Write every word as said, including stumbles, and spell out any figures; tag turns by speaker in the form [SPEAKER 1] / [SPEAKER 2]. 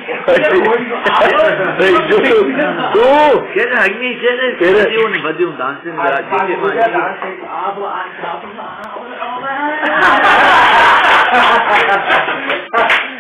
[SPEAKER 1] तू कहते अग्नि कहते तेरे जीवन बदियों डांसिंग आप